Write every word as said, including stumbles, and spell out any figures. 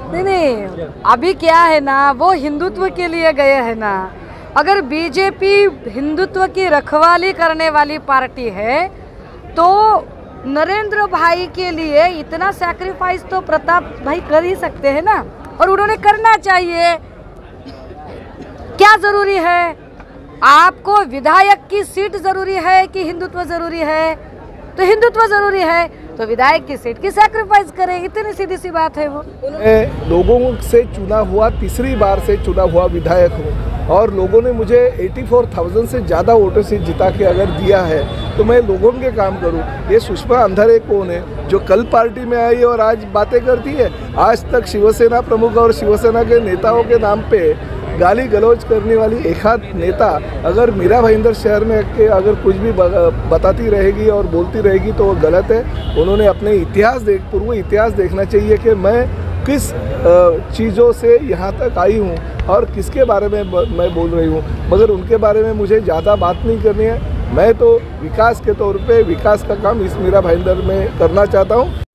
नहीं नहीं, अभी क्या है ना, वो हिंदुत्व के लिए गए हैं ना। अगर बीजेपी हिंदुत्व की रखवाली करने वाली पार्टी है तो नरेंद्र भाई के लिए इतना सैक्रिफाइस तो प्रताप भाई कर ही सकते हैं ना, और उन्होंने करना चाहिए। क्या जरूरी है? आपको विधायक की सीट जरूरी है कि हिंदुत्व जरूरी है? तो हिंदुत्व जरूरी है तो विधायक की सीट की सैक्रिफाइस करें, इतनी सीधी सी बात है वो। मैं लोगों से चुना हुआ तीसरी बार से चुना हुआ विधायक हूँ और लोगों ने मुझे चौरासी हज़ार से ज़्यादा वोटों से जिता के अगर दिया है तो मैं लोगों के काम करूँ। ये सुषमा अंधारे कौन है जो कल पार्टी में आई और आज बातें करती है? आज तक शिवसेना प्रमुख और शिवसेना के नेताओं के नाम पे गाली गलौज करने वाली एक आध नेता अगर मीरा भाईंदर शहर में के अगर कुछ भी बताती रहेगी और बोलती रहेगी तो वो गलत है। उन्होंने अपने इतिहास देख पूर्व इतिहास देखना चाहिए कि मैं किस चीज़ों से यहाँ तक आई हूँ और किसके बारे में मैं बोल रही हूँ, मगर उनके बारे में मुझे ज़्यादा बात नहीं करनी है। मैं तो विकास के तौर पे विकास का काम इस मीरा भाईंदर में करना चाहता हूँ।